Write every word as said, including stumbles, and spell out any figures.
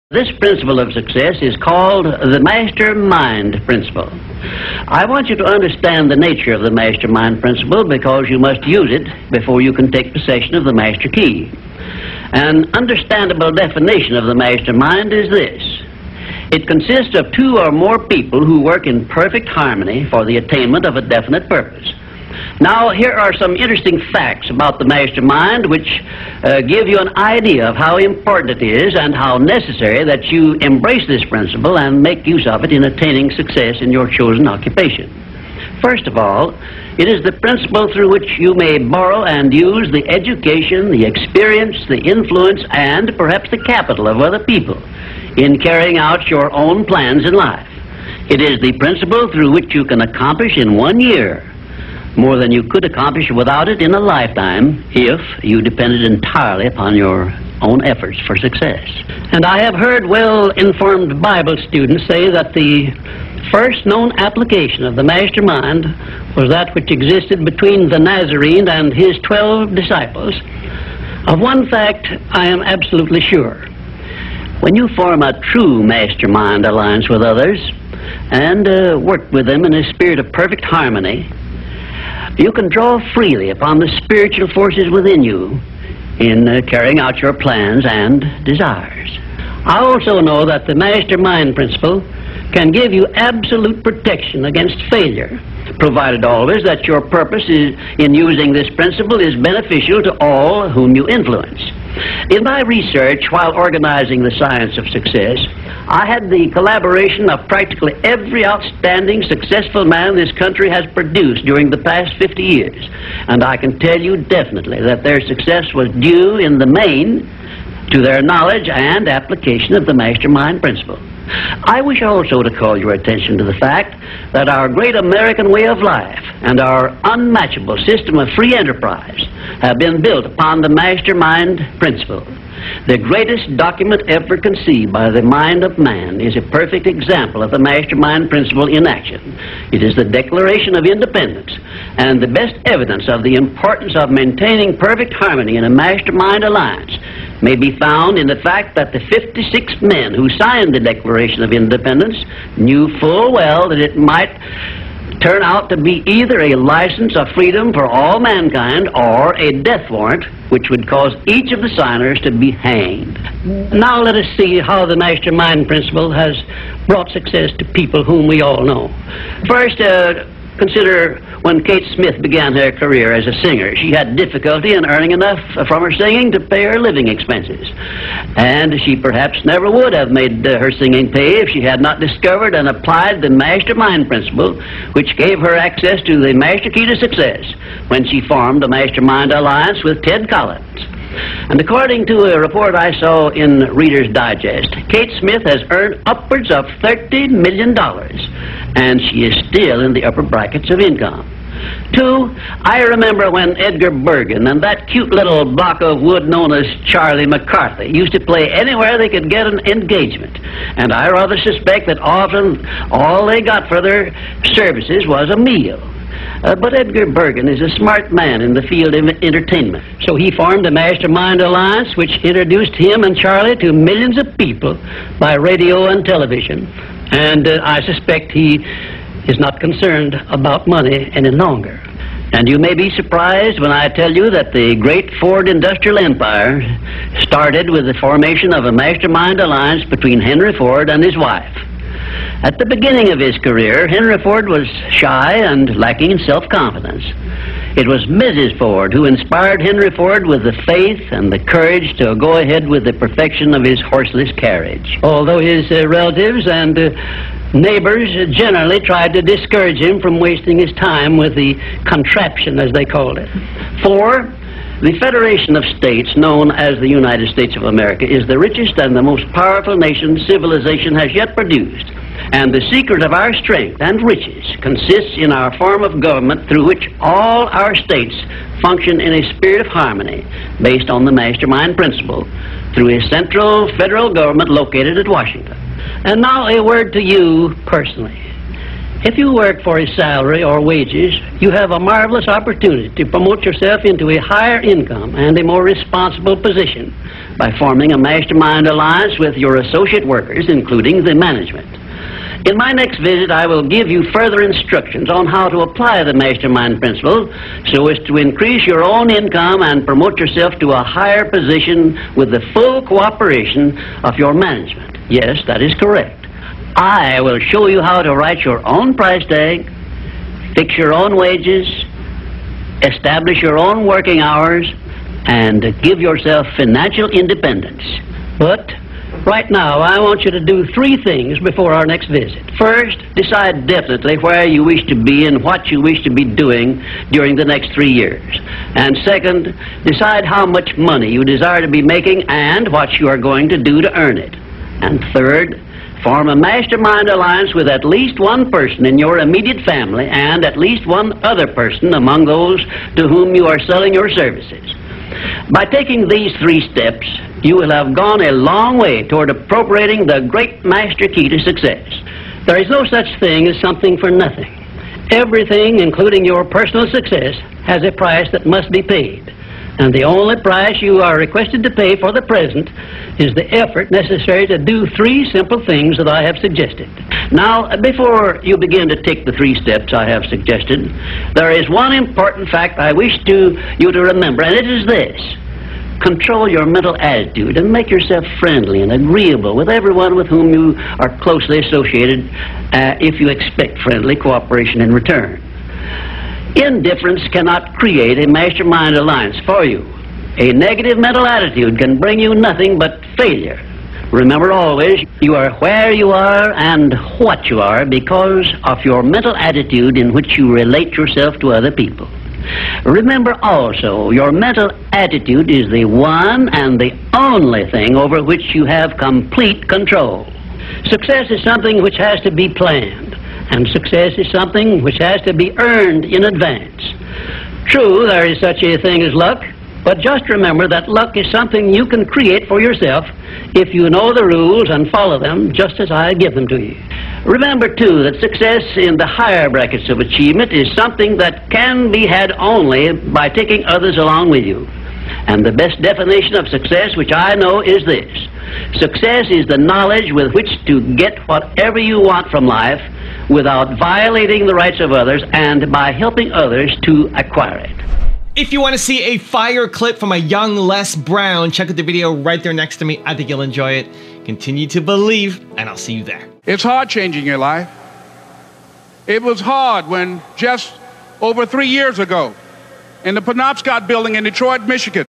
This principle of success is called the mastermind principle. I want you to understand the nature of the mastermind principle because you must use it before you can take possession of the master key. An understandable definition of the mastermind is this. It consists of two or more people who work in perfect harmony for the attainment of a definite purpose. Now, here are some interesting facts about the mastermind which uh, give you an idea of how important it is and how necessary that you embrace this principle and make use of it in attaining success in your chosen occupation. First of all, it is the principle through which you may borrow and use the education, the experience, the influence, and perhaps the capital of other people in carrying out your own plans in life. It is the principle through which you can accomplish in one year more than you could accomplish without it in a lifetime if you depended entirely upon your own efforts for success. And I have heard well-informed Bible students say that the first known application of the mastermind was that which existed between the Nazarene and his twelve disciples. Of one fact I am absolutely sure. When you form a true mastermind alliance with others and uh, work with them in a spirit of perfect harmony, you can draw freely upon the spiritual forces within you in uh, carrying out your plans and desires. I also know that the mastermind principle can give you absolute protection against failure, provided always that your purpose is, in using this principle is beneficial to all whom you influence. In my research while organizing the science of success, I had the collaboration of practically every outstanding successful man this country has produced during the past fifty years. And I can tell you definitely that their success was due in the main to their knowledge and application of the mastermind principle. I wish also to call your attention to the fact that our great American way of life and our unmatchable system of free enterprise have been built upon the mastermind principle. The greatest document ever conceived by the mind of man is a perfect example of the mastermind principle in action. It is the Declaration of Independence, and the best evidence of the importance of maintaining perfect harmony in a mastermind alliance may be found in the fact that the fifty-six men who signed the Declaration of Independence knew full well that it might turn out to be either a license of freedom for all mankind or a death warrant which would cause each of the signers to be hanged. Now let us see how the mastermind principle has brought success to people whom we all know. First, uh, consider when Kate Smith began her career as a singer. She had difficulty in earning enough from her singing to pay her living expenses. And she perhaps never would have made uh, her singing pay if she had not discovered and applied the mastermind principle, which gave her access to the master key to success when she formed a mastermind alliance with Ted Collins. And according to a report I saw in Reader's Digest, Kate Smith has earned upwards of thirty million dollars, and she is still in the upper brackets of income. Two, I remember when Edgar Bergen and that cute little block of wood known as Charlie McCarthy used to play anywhere they could get an engagement. And I rather suspect that often all they got for their services was a meal. Uh, but Edgar Bergen is a smart man in the field of entertainment. So he formed a mastermind alliance which introduced him and Charlie to millions of people by radio and television. And uh, I suspect he is not concerned about money any longer. And you may be surprised when I tell you that the great Ford industrial empire started with the formation of a mastermind alliance between Henry Ford and his wife. At the beginning of his career, Henry Ford was shy and lacking in self-confidence. It was Missus Ford who inspired Henry Ford with the faith and the courage to go ahead with the perfection of his horseless carriage. Although his uh, relatives and uh, neighbors generally tried to discourage him from wasting his time with the contraption, as they called it. Four, the Federation of States, known as the United States of America, is the richest and the most powerful nation civilization has yet produced. And the secret of our strength and riches consists in our form of government through which all our states function in a spirit of harmony based on the mastermind principle through a central federal government located at Washington. And now a word to you personally. If you work for a salary or wages, you have a marvelous opportunity to promote yourself into a higher income and a more responsible position by forming a mastermind alliance with your associate workers, including the management. In my next visit, I will give you further instructions on how to apply the mastermind principle so as to increase your own income and promote yourself to a higher position with the full cooperation of your management. Yes, that is correct. I will show you how to write your own price tag, fix your own wages, establish your own working hours, and give yourself financial independence. But right now, I want you to do three things before our next visit. First, decide definitely where you wish to be and what you wish to be doing during the next three years. And second, decide how much money you desire to be making and what you are going to do to earn it. And third, form a mastermind alliance with at least one person in your immediate family and at least one other person among those to whom you are selling your services. By taking these three steps, you will have gone a long way toward appropriating the great master key to success. There is no such thing as something for nothing. Everything, including your personal success, has a price that must be paid. And the only price you are requested to pay for the present is the effort necessary to do three simple things that I have suggested. Now, before you begin to take the three steps I have suggested, there is one important fact I wish to, you to remember, and it is this. Control your mental attitude and make yourself friendly and agreeable with everyone with whom you are closely associated uh, if you expect friendly cooperation in return. Indifference cannot create a mastermind alliance for you. A negative mental attitude can bring you nothing but failure. Remember always, you are where you are and what you are because of your mental attitude in which you relate yourself to other people. Remember also, your mental attitude is the one and the only thing over which you have complete control. Success is something which has to be planned, and success is something which has to be earned in advance. True, there is such a thing as luck, but just remember that luck is something you can create for yourself if you know the rules and follow them just as I give them to you. Remember, too, that success in the higher brackets of achievement is something that can be had only by taking others along with you. And the best definition of success, which I know, is this. Success is the knowledge with which to get whatever you want from life without violating the rights of others and by helping others to acquire it. If you want to see a fire clip from a young Les Brown, check out the video right there next to me. I think you'll enjoy it. Continue to believe, and I'll see you there. It's hard changing your life. It was hard when just over three years ago in the Penobscot building in Detroit, Michigan,